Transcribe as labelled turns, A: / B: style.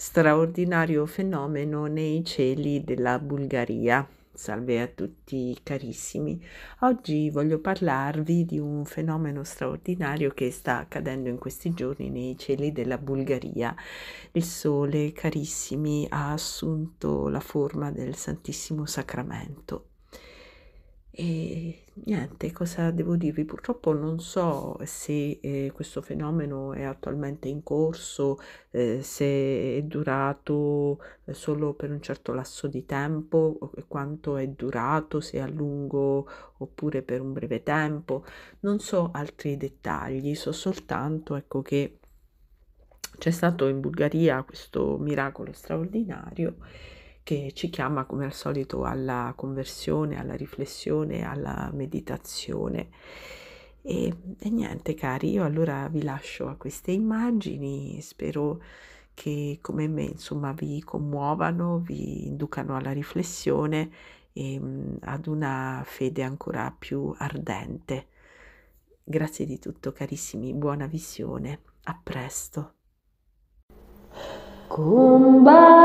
A: Straordinario fenomeno nei cieli della Bulgaria. Salve a tutti carissimi. Oggi voglio parlarvi di un fenomeno straordinario che sta accadendo in questi giorni nei cieli della Bulgaria. Il sole, carissimi, ha assunto la forma del Santissimo Sacramento. E niente, cosa devo dirvi? Purtroppo non so se questo fenomeno è attualmente in corso, se è durato solo per un certo lasso di tempo, o quanto è durato, se è a lungo oppure per un breve tempo. Non so altri dettagli, so soltanto, ecco, che c'è stato in Bulgaria questo miracolo straordinario che ci chiama come al solito alla conversione, alla riflessione, alla meditazione. E niente, cari, io allora vi lascio a queste immagini, spero che come me, insomma, vi commuovano, vi inducano alla riflessione e ad una fede ancora più ardente. Grazie di tutto, carissimi, buona visione, a presto.
B: Kumbaya.